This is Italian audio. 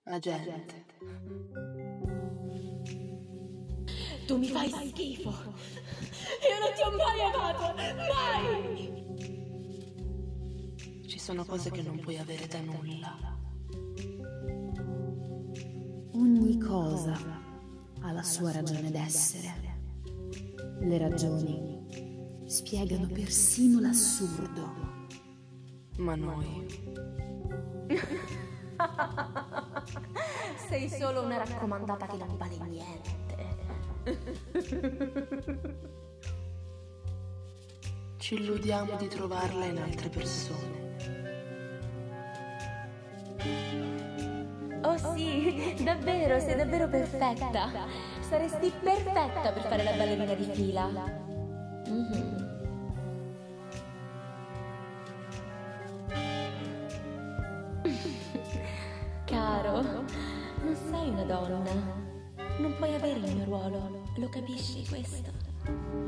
Agente. Tu mi fai schifo. Io non ti ho mai amato, mai! Ci sono cose che non puoi avere da nulla. Ogni cosa ha la sua ragione d'essere. Le ragioni spiegano persino l'assurdo. Ma noi... Sei solo una raccomandata che non vale niente. Ci illudiamo di trovarla in altre persone. Oh sì, davvero, sei davvero perfetta. Saresti perfetta per fare la ballerina di fila. Caro, non sei una donna. Non puoi avere il mio ruolo, lo capisci questo?